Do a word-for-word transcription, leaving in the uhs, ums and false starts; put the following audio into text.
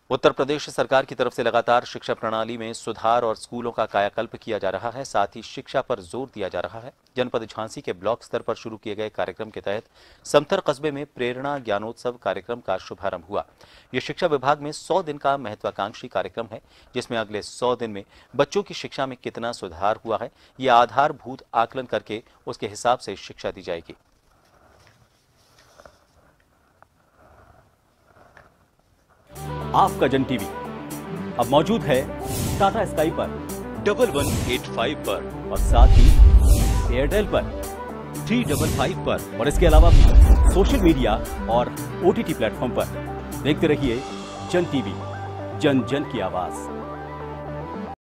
उत्तर प्रदेश सरकार की तरफ से लगातार शिक्षा प्रणाली में सुधार और स्कूलों का कायाकल्प किया जा रहा है। साथ ही शिक्षा पर जोर दिया जा रहा है। जनपद झांसी के ब्लॉक स्तर पर शुरू किए गए कार्यक्रम के तहत समथर कस्बे में प्रेरणा ज्ञानोत्सव कार्यक्रम का शुभारंभ हुआ। यह शिक्षा विभाग में सौ दिन का महत्वाकांक्षी कार्यक्रम है, जिसमें अगले सौ दिन में बच्चों की शिक्षा में कितना सुधार हुआ है, यह आधारभूत आकलन करके उसके हिसाब से शिक्षा दी जाएगी। आपका जन टीवी अब मौजूद है टाटा स्काई पर डबल वन एट फाइव पर और साथ ही एयरटेल पर थ्री डबल फाइव पर और इसके अलावा भी सोशल मीडिया और ओटीटी प्लेटफॉर्म पर। देखते रहिए जन टीवी, जन जन की आवाज।